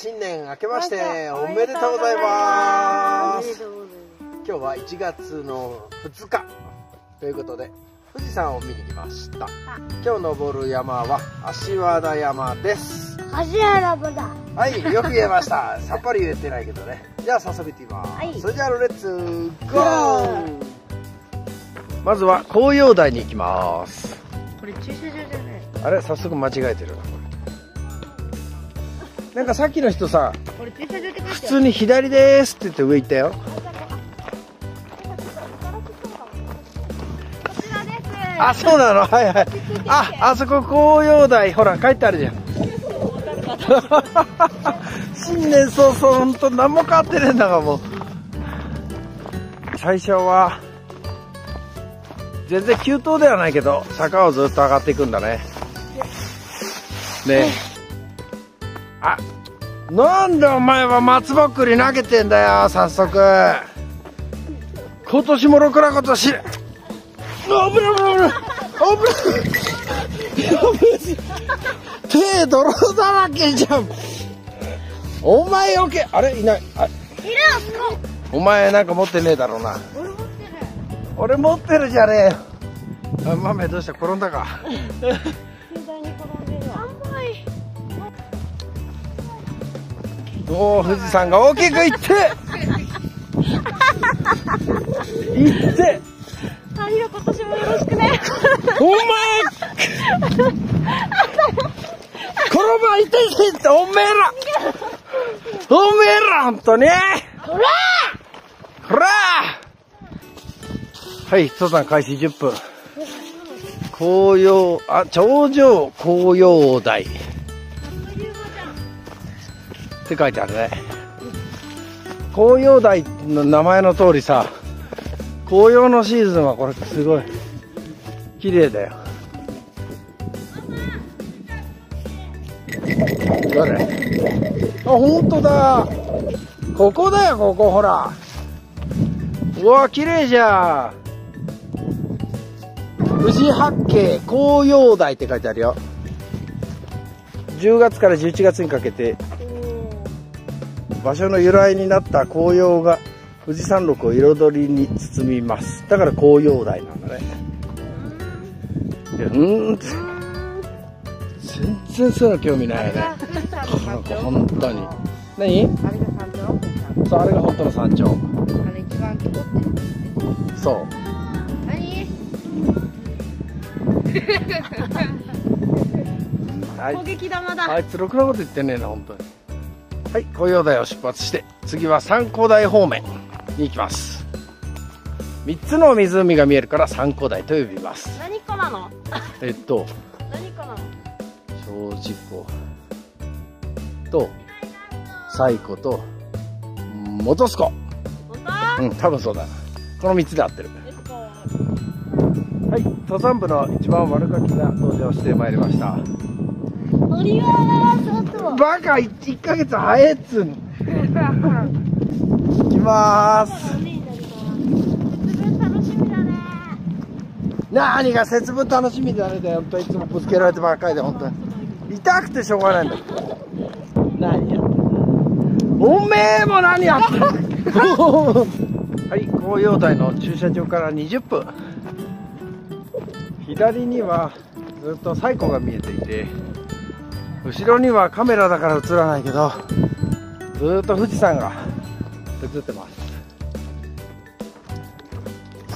新年明けましておめでとうございます。今日は1月の2日ということで富士山を見に来ました。今日登る山は足和田山です。 足和田山だ。 はい、よく言えました。さっぱり言えてないけどね。じゃあ早速行ってみます、はい、それじゃあレッツゴー。まずは紅葉台に行きます。 これ駐車場じゃない。 あれ、早速間違えてるな。なんかさっきの人さ、 これ駐車場って書いてある。 普通に左ですって言って上行ったよ。あ、そうなの。はいはい。あそこ紅葉台、ほら書いてあるじゃん。新年早々ほんと何も変わってねえんだがもう。最初は全然急登ではないけど坂をずっと上がっていくんだね。ねえ。あ、なんでお前は松ぼっくり投げてんだよ。早速。今年もろくなことし。危ない危ない危ない危ない。手泥だらけじゃん。お前よけ。あれいない。あ、いる。お前なんか持ってねえだろうな。 俺持ってる。 俺持ってるじゃねえよ。あ、豆どうした、転んだか。 携帯に転んでるわ。甘い。 おお、富士山が大きくいっていって。 太陽今年もよろしくね。 お前この場いていって、おめえらほんとね。 ほらほら。はい、登山開始10分。紅葉、あ、頂上紅葉台って書いてあるね。紅葉台の名前の通りさ、紅葉のシーズンはこれすごい綺麗だよ。誰？あ、本当だ。ここだよ、ここほら。うわ、綺麗じゃん。富士八景紅葉台って書いてあるよ。10月から11月にかけて場所の由来になった紅葉が富士山麓を彩りに包みます。だから紅葉台なんだね。全然そういうの興味ないね。本当に。何？ あれが山頂？ そう、あれが本当の山頂。 あれ一番登ってる。 そう。 何？攻撃玉だ。 あいつろくなこと言ってねえな、本当に。はい、紅葉台を出発して次は三光台方面に行きます。3つの湖が見えるから三光台と呼びます。 何湖なの？ 何湖なの？正直湖と西湖と本栖湖。 本当？ うん、多分そうだ。この3つで合ってる。はい、登山部の一番悪ガキが登場してまいりました。バカ、1ヶ月早いっつん。行きまーす。 節分楽しみだね。 何が節分楽しみだねだよ。いつもぶつけられてばっかりで、本当に痛くてしょうがないんだ。何やってんだ。おめえも何やってんだ。はい、紅葉台の駐車場から20分。左にはずっと西湖が見えていて、後ろにはカメラだから映らないけどずっと富士山が映ってます。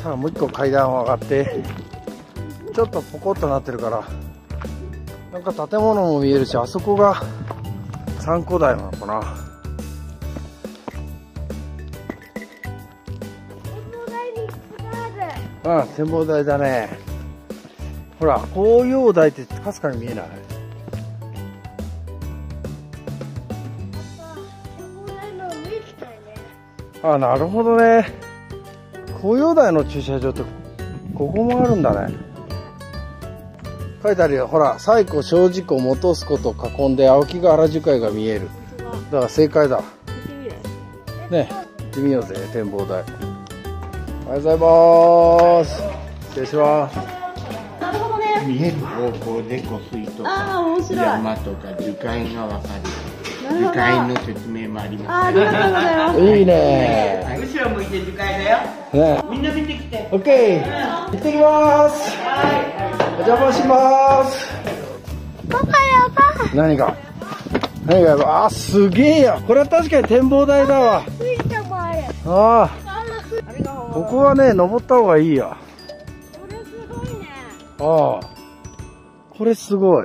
さあもう一個階段を上がってちょっとポコッとなってるからなんか建物も見えるし、あそこが三光台なのかな。うん、展望台だね。ほら、紅葉台ってかすかに見えない？あ、なるほどね。紅葉台の駐車場ってここもあるんだね。書いてあるよ。ほら、西湖、正直湖、本栖湖と囲んで青木ヶ原樹海が見える。だから正解だ。ね、行ってみようぜ、展望台。おはようございます。失礼します。 なるほどね。 見える方向で湖水とか山とか樹海が分かる。 樹海の説明もあります。 ありがとうございます。 いいね。 後ろ向いて樹海だよ。 ね。 みんな見てきて。 オッケー。行ってきます。お邪魔します。 パパやば。 何がやば。あ、すげえや。これは確かに展望台だわ。 水車もある。 ああ。ここはね、登った方がいいや。 これすごいね。 ああ。これすごい。 わ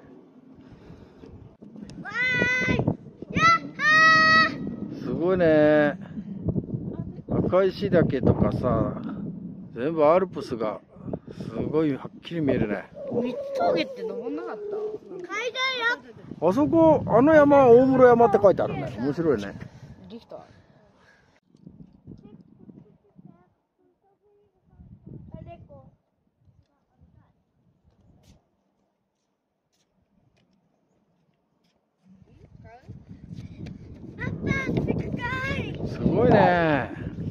ーい。やっすごいね。赤石岳とかさ、全部アルプスがすごいはっきり見えるね。 三つ峠って登んなかった？階段よ。 あそこ、あの山は大室山って書いてあるね。面白いね。 リフト。 すごいね。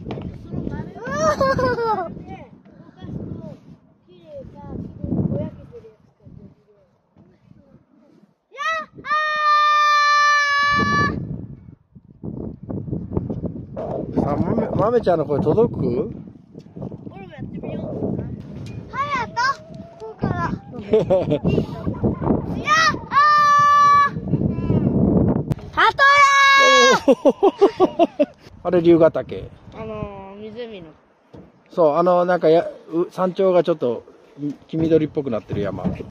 さあ、まめちゃんの声届く？ 俺もやってみよう。はやと、ここから。やっハトやあれ龍ヶ岳。 湖の。 そう、なんか山頂がちょっと黄緑っぽくなってる山。い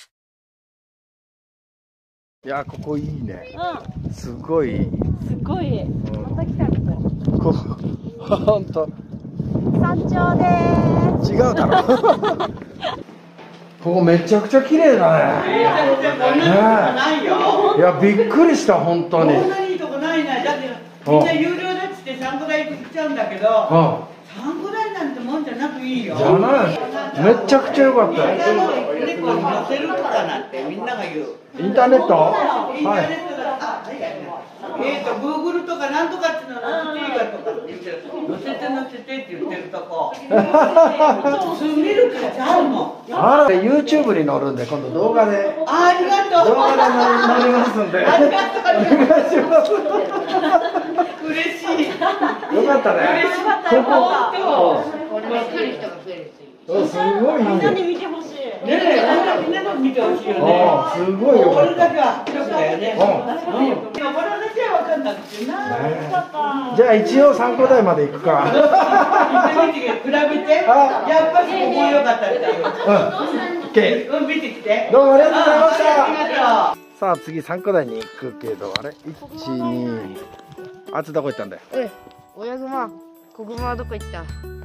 や、ここいいね。すごいいい。 すごい。また来たみたい。 ここ、ほんと。 山頂でーす。 違うだろ。ここめちゃくちゃ綺麗だね。 ないよ。 いや、びっくりした、本当に。 こんなにいいとこないな。だってみんな有料だっつってサンゴ台行っちゃうんだけど、サンゴ台なんてもんじゃなくいいよ。 じゃない。めちゃくちゃ良かったよ。 猫に乗せるとかなんてみんなが言う。 インターネット？ インターネットだ。Google とかなんとかっていうの乗せていいかとかって言ってる。乗せてって言ってるとこ。見る価値あるもん。 あら、YouTube に載るんで、今度動画で。 ありがとう。 動画で載りますんで。 ありがとう。 お願いします。 嬉しい。 よかったね。 嬉しかったよ。 こればっかり人が増える。 すごいいいね。 見てほしい。 ねえ、みんなの見てほしいよね。 すごいよかっこれだけは広くだよね。でもこれだけは分かんなくてな。 じゃあ一応参考台まで行くか。 比べて、やっぱりここ良かったっていう。見てきて。 どうもありがとうございました。 ありがとう。 さあ次参考台に行くけど、あれ ?1、2、あつどこ行ったんだよ。 親熊、子熊はどこ行った？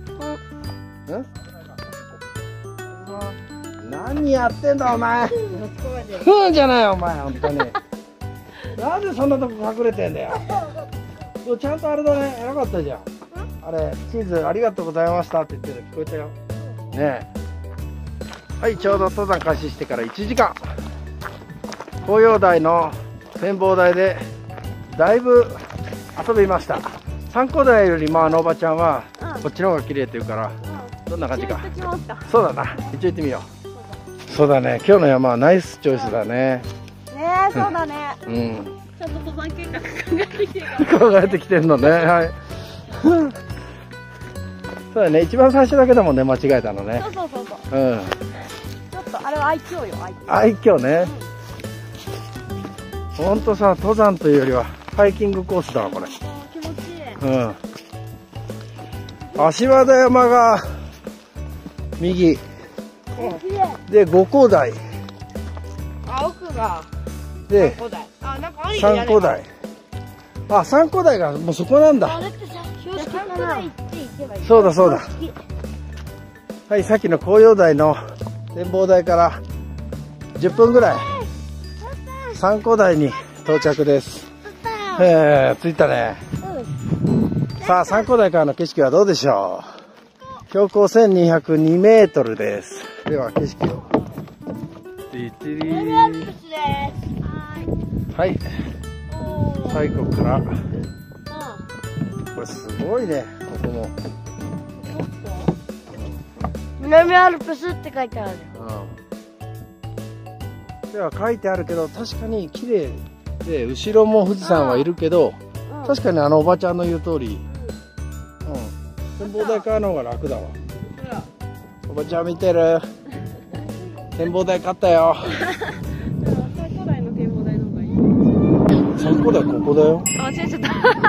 何やってんだお前。ふんじゃないよお前、本当に。なんでそんなとこ隠れてんだよ。ちゃんとあれだね、偉かったじゃん。あれ、チーズありがとうございましたって言ってるの聞こえたよ。ねえ。はい、ちょうど登山開始してから1時間。紅葉台の展望台でだいぶ遊びました。参考台よりもおばちゃんはこっちの方が綺麗って言うから、どんな感じか。そうだな、一応行ってみよう。そうだね、今日の山はナイスチョイスだね。 ねえ、そうだね。 うん。 ちゃんと登山計画考えてきてる。 考えてきてんのね、はい。そうだね、一番最初だけだもんね、間違えたのね。 そう。 うん。 ちょっとあれは愛嬌よ、 愛嬌ね。ほんとさ、登山というよりはハイキングコースだわ、これ。 気持ちいい。 うん。足和田山が右で五高台奥がで 5台。あ、なんかあるよ。 三高台。あ、三高台がもうそこなんだ。 あれってさ、標識かな。行けばいい。 そうだそうだ。はい、さっきの紅葉台の展望台から10分ぐらい三高台に到着です。着いたね。さあ、三高台からの景色はどうでしょう。標高1202メートルです。では景色を。はい。最後から。これすごいね、ここも。 南アルプスって書いてある。 では書いてあるけど、確かに綺麗で後ろも富士山はいるけど、確かにおばちゃんの言う通り、展望台買うの方が楽だわ。おばちゃん見てる。展望台買ったよ。 最高台の展望台の方がいい。 最高台ここだよ。 あ、間違えちゃった。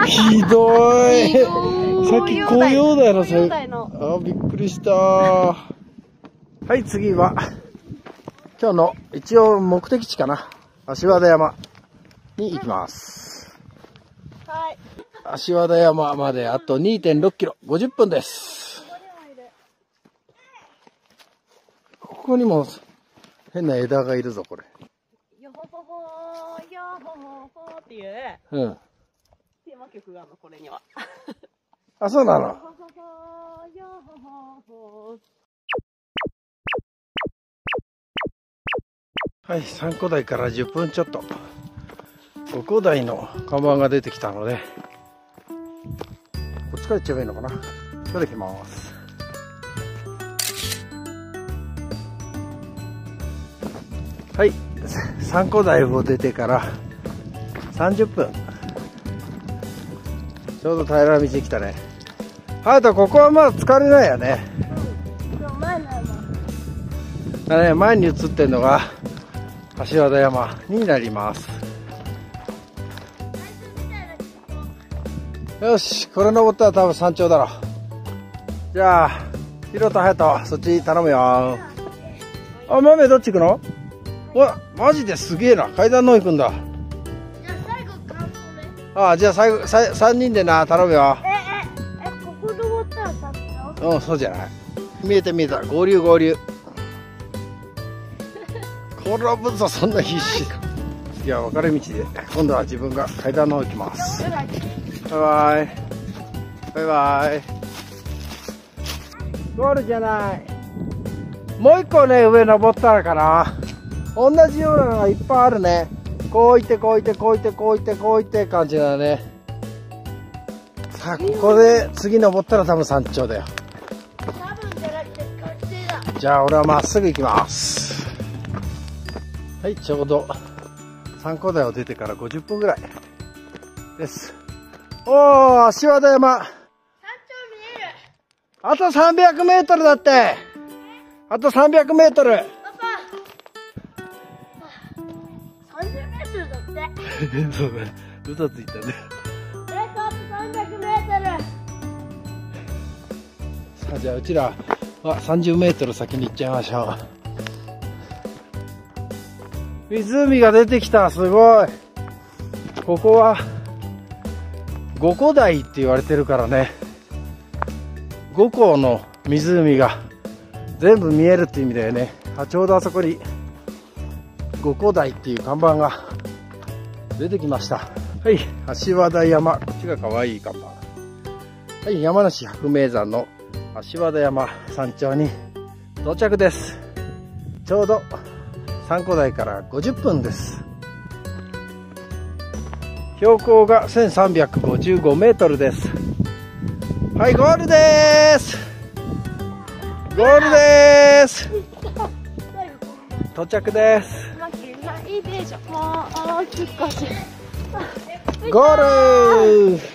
ひどい。さっき紅葉台の紅葉台の。 あ、びっくりした。はい、次は今日の一応目的地かな。足和田山に行きます。 はい。 足和田山まであと 2.6 キロ、50分です。ここにも変な枝がいるぞ、これ。 よほほほー、よほほほーっていう、テーマ曲があるの、これには。 あ、そうなの。 よほほほー、よほほほー。 はい、三湖台から10分ちょっと。五湖台の看板が出てきたので、こっちから行っちゃえばいいのかな。これで行きます。はい、三湖台を出てから30分。ちょうど平ら道に来たね。はやとここはまだ疲れないよね。前に映ってるのが足和田山になります。よし、これ登ったら多分山頂だろ。じゃあ、ヒロとハヤト、そっち頼むよ。あ、豆どっち行くの？わ、マジですげえな。階段の方行くんだ。 じゃあ最後感想ね。 あ、じゃあ最後、3人でな、頼むよ。 ここ登ったら立つの？ うん、そうじゃない。見えた見えた。合流合流。転ぶぞ、そんな必死。いや、分かれ道で。今度は自分が階段の方行きます。バイバイ。バイバイ。ゴールじゃない。もう一個ね、上登ったらかな。同じようなのがいっぱいあるね。こういってこういってこういってこういってこういって感じだね。さあ、ここで次登ったら多分山頂だよ。 多分じゃなくて確定だ。 じゃあ俺はまっすぐ行きます。はい、ちょうど三湖台を出てから50分ぐらいです。おー、足和田山。 山頂見える。 あと300メートルだって。あと300メートル。 パパ。30メートルだって。 そうだね。嘘ついたね。 あと300メートル。 さあ、じゃあうちらは30メートル先に行っちゃいましょう。湖が出てきた。すごい。ここは五湖台って言われてるからね。五湖の湖が全部見えるっていう意味だよね。あ、ちょうどあそこに五湖台っていう看板が出てきました。はい、足和田山。こっちが可愛い看板。はい、山梨百名山の足和田山山頂に到着です。ちょうど三湖台から50分です。標高が1355メートルです。はい、ゴールでーす。ゴールでーす。到着です。 いいでしょ。もう少し。 ゴール。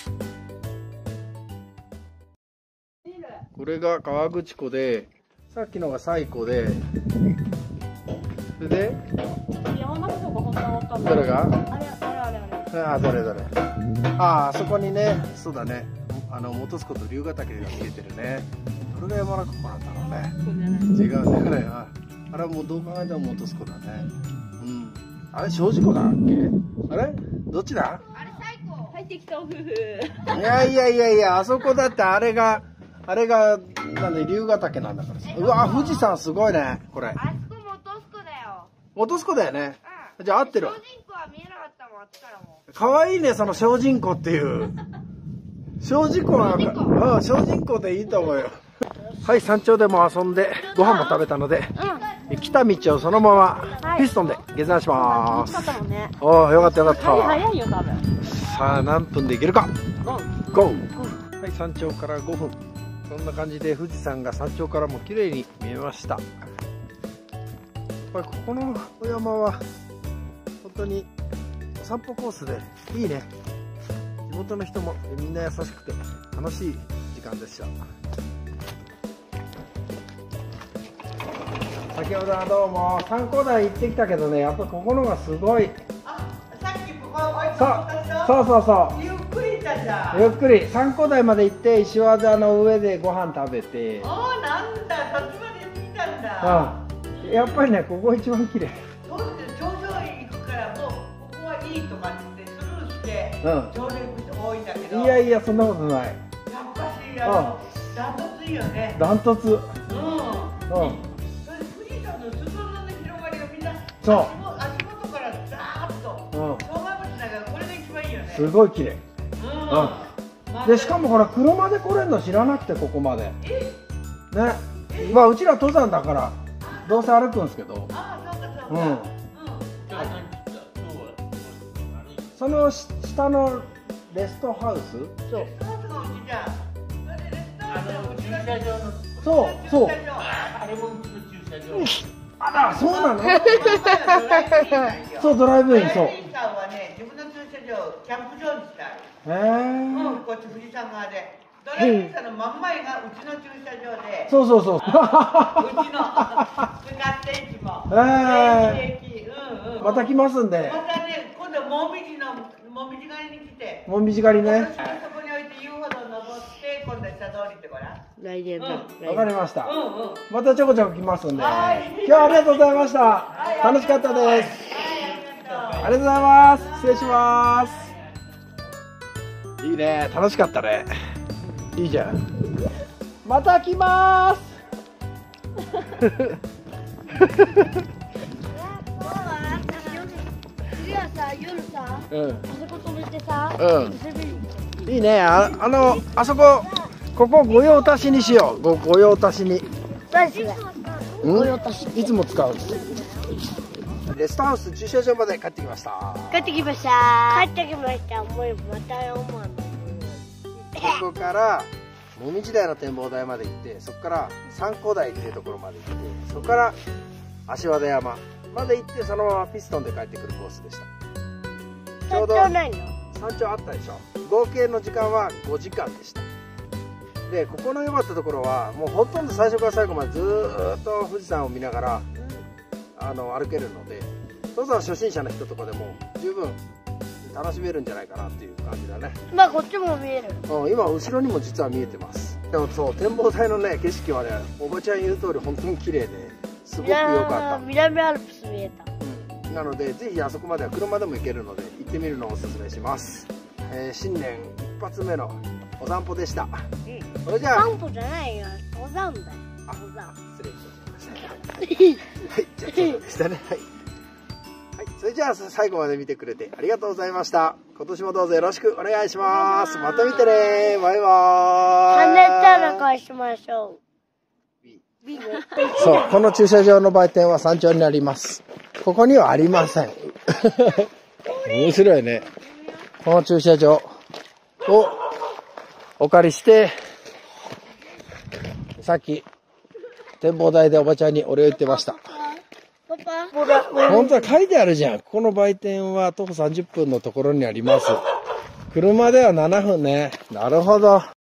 これが河口湖で、さっきのが西湖で、それで山中湖が本当は分かんない。 どれが？ あれ。 どれどれ。あそこにね、そうだね。本栖湖と龍ヶ岳が見えてるね。どれが山中湖なんだろうね。 そうじゃない。 違うね。あれはもうどう考えても本栖湖だね。うん。あれ精進湖だっけ？あれ？どっちだ？ あれ最高。入ってきた夫婦。 いや、あそこだってあれがなんで龍ヶ岳なんだからさ。うわ、富士山すごいね。これ。 あそこ本栖湖だよ。 本栖湖だよね。 うん。 じゃあ合ってる。 精進湖は見えなかったもん、あっちからも。 可愛いね、その精進湖っていう。精進湖は、精進湖でいいと思うよ。はい、山頂でも遊んで、ご飯も食べたので、来た道をそのままピストンで下山します。おー、よかったよかった。 早いよ、多分。 さあ、何分で行けるか。ゴー。はい、山頂から5分。そんな感じで富士山が山頂からも綺麗に見えました。ここのお山は本当に散歩コースでいいね。地元の人もみんな優しくて楽しい時間でした。先ほどはどうも三光台行ってきたけどね、やっぱここのがすごい。 あ、さっきここ置いてたでしょ。 そうゆっくり行ったじゃん。 ゆっくり三光台まで行って石技の上でご飯食べて。 ああ、なんだ、そっちまで行ってきたんだ。 やっぱりね、ここ一番綺麗。 そうですよ、頂上へ行くからもうここはいいとかってスルーして、上で行く人多いんだけど。 いやいや、そんなことない。 やっぱしダントツいいよね。 ダントツ。そう足元からザーッと障害物だからこれが一番いいよね。 すごい綺麗。でしかもほら車で来れるの知らなくてここまで。ね。まあうちら登山だからどうせ歩くんですけど。その下のレストハウス。そう。そうそう。あれもうちの駐車場。あら、そうなの？そう、ドライブイン、そう。ドライブインさんはね、自分の駐車場、キャンプ場にしてある。こっち富士山側で。ドライブインさんの真ん前がうちの駐車場で。そうそうそう。うちの使っていつも。また来ますんで。またね、今度もみじ狩りに来て。もみじ狩りね。そこに置いて遊歩道登って、今度下通りってごらん。来年だ。わかりました。またちょこちょこ来ますんで。今日はありがとうございました。楽しかったです。ありがとうございます。失礼します。いいね、楽しかったね。いいじゃん。また来ます。夜さ、あそこ止めてさ、いいね。あそこ。ここ御用達にしよう。御用達に。御用達。いつも使う。レストハウス駐車場まで帰ってきました。帰ってきました。もうまた思わん。ここから紅葉台の展望台まで行って、そこから三光台っていうところまで行って、そこから足和田山まで行って、そのままピストンで帰ってくるコースでした。ちょうど山頂あったでしょ。合計の時間は5時間でした。でここの良かったところはもうほとんど最初から最後までずーっと富士山を見ながら歩けるので、登山初心者の人とかでも十分楽しめるんじゃないかなっていう感じだね。まあこっちも見える。今後ろにも実は見えてます。でもそう展望台のね景色はね、おばちゃん言う通り本当に綺麗ですごく良かった。南アルプス見えた。なのでぜひあそこまでは車でも行けるので行ってみるのをおすすめします。新年一発目のお散歩でした。それじゃあ。散歩じゃないよ。登山だよ。登山。失礼しました。はい、じゃあそうでしたね。はい。はい、それじゃあ最後まで見てくれてありがとうございました。今年もどうぞよろしくお願いします。また見てね。バイバーイ。チャンネル登録をしましょう。そう、この駐車場の売店は山頂にあります。ここにはありません。面白いね。この駐車場をお借りして、さっき展望台でおばちゃんにお礼を言ってました。本当は書いてあるじゃん。ここの売店は徒歩30分のところにあります。車では7分ね。なるほど。